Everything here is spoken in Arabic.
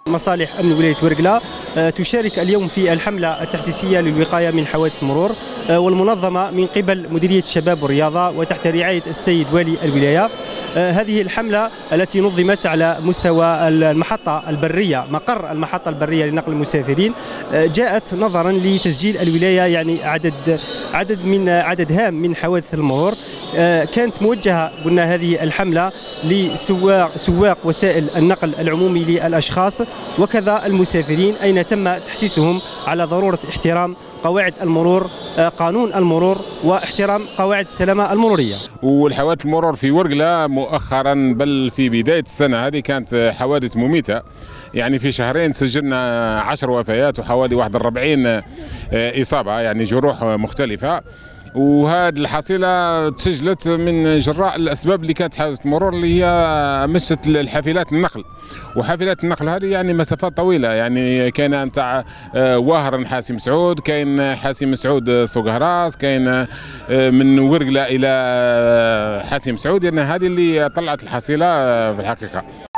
مصالح أمن ولاية ورقلة تشارك اليوم في الحملة التحسيسية للوقاية من حوادث المرور، والمنظمة من قبل مديرية الشباب والرياضة وتحت رعاية السيد والي الولاية. هذه الحملة التي نظمت على مستوى المحطة البرية، مقر المحطة البرية لنقل المسافرين، جاءت نظرا لتسجيل الولاية يعني عدد هام من حوادث المرور. كانت موجهة قلنا هذه الحملة لسواق وسائل النقل العمومي للأشخاص وكذا المسافرين، أين تم تحسيسهم على ضرورة احترام قواعد المرور، قانون المرور، واحترام قواعد السلامة المرورية. والحوادث المرور في ورقلة مؤخرا بل في بداية السنة هذه كانت حوادث مميتة، يعني في شهرين سجلنا 10 وفيات وحوالي 41 إصابة، يعني جروح مختلفة. وهذه الحصيلة تسجلت من جراء الأسباب اللي كانت حادثة المرور اللي هي مست الحافلات النقل، وحافلات النقل هذه يعني مسافات طويلة، يعني كاين نتاع واهرن حاسي مسعود، كاين حاسي مسعود سوق هراس، كاين من ورقلة إلى حاسي مسعود، يعني هذه اللي طلعت الحصيلة في الحقيقة.